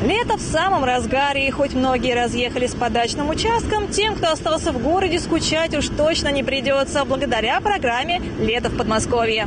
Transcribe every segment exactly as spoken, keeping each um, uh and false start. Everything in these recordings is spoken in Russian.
Лето в самом разгаре, и хоть многие разъехались по дачным участкам, тем, кто остался в городе, скучать уж точно не придется, благодаря программе «Лето в Подмосковье».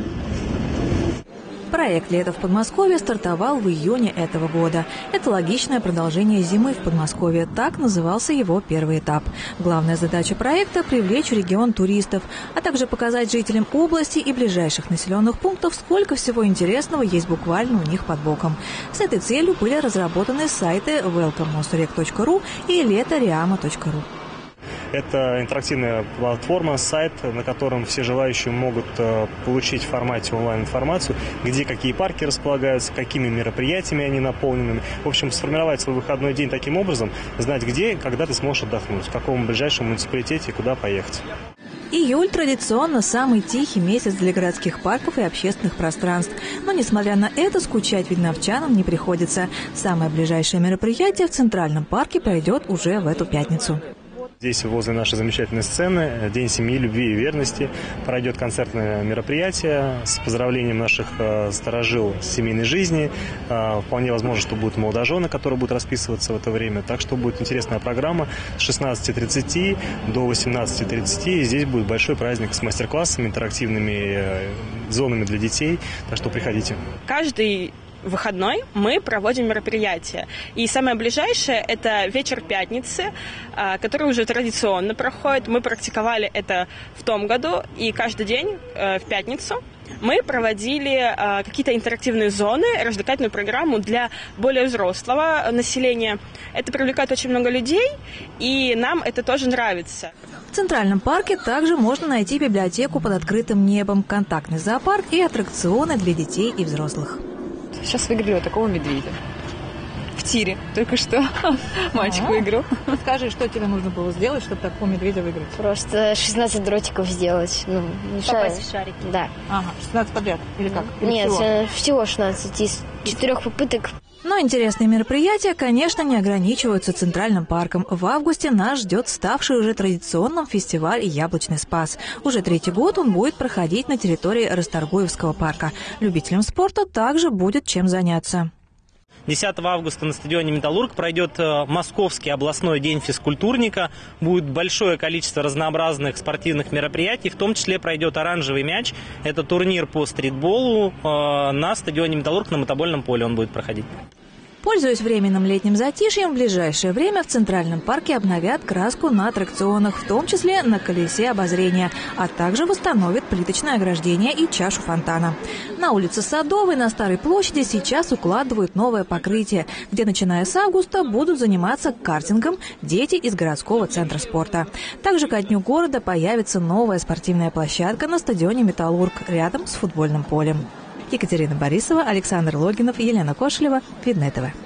Проект «Лето в Подмосковье» стартовал в июне этого года. Это логичное продолжение зимы в Подмосковье. Так назывался его первый этап. Главная задача проекта – привлечь в регион туристов, а также показать жителям области и ближайших населенных пунктов, сколько всего интересного есть буквально у них под боком. С этой целью были разработаны сайты велком мосурек точка ру и лето-риама точка ру. Это интерактивная платформа, сайт, на котором все желающие могут получить в формате онлайн-информацию, где какие парки располагаются, какими мероприятиями они наполнены. В общем, сформировать свой выходной день таким образом, знать где и когда ты сможешь отдохнуть, в каком ближайшем муниципалитете и куда поехать. Июль традиционно самый тихий месяц для городских парков и общественных пространств. Но, несмотря на это, скучать видновчанам не приходится. Самое ближайшее мероприятие в Центральном парке пройдет уже в эту пятницу. Здесь, возле нашей замечательной сцены, День семьи, любви и верности, пройдет концертное мероприятие с поздравлением наших э, старожил семейной жизни. Э, вполне возможно, что будут молодожены, которые будут расписываться в это время. Так что будет интересная программа с шестнадцати тридцати до восемнадцати тридцати. Здесь будет большой праздник с мастер-классами, интерактивными э, зонами для детей. Так что приходите. Каждый выходной мы проводим мероприятие. И самое ближайшее – это вечер пятницы, который уже традиционно проходит. Мы практиковали это в том году, и каждый день в пятницу мы проводили какие-то интерактивные зоны, развлекательную программу для более взрослого населения. Это привлекает очень много людей, и нам это тоже нравится. В Центральном парке также можно найти библиотеку под открытым небом, контактный зоопарк и аттракционы для детей и взрослых. Сейчас выиграли вот такого медведя. В тире. Только что мальчик А-а-а. выиграл. Скажи, что тебе нужно было сделать, чтобы такого медведя выиграть? Просто шестнадцать дротиков сделать. Ну, попасть в шарики. Да. Ага, шестнадцать подряд? Или как? Или Нет, всего? всего шестнадцать. Из четырех попыток. Но интересные мероприятия, конечно, не ограничиваются Центральным парком. В августе нас ждет ставший уже традиционным фестиваль «Яблочный спас». Уже третий год он будет проходить на территории Расторгуевского парка. Любителям спорта также будет чем заняться. десятого августа на стадионе «Металлург» пройдет Московский областной день физкультурника. Будет большое количество разнообразных спортивных мероприятий. В том числе пройдет оранжевый мяч. Это турнир по стритболу на стадионе «Металлург» на мотобольном поле он будет проходить. Пользуясь временным летним затишьем, в ближайшее время в Центральном парке обновят краску на аттракционах, в том числе на колесе обозрения, а также восстановят плиточное ограждение и чашу фонтана. На улице Садовой на Старой площади сейчас укладывают новое покрытие, где, начиная с августа, будут заниматься картингом дети из городского центра спорта. Также ко дню города появится новая спортивная площадка на стадионе «Металлург» рядом с футбольным полем. Екатерина Борисова, Александр Логинов, Елена Кошелева, Видное ТВ.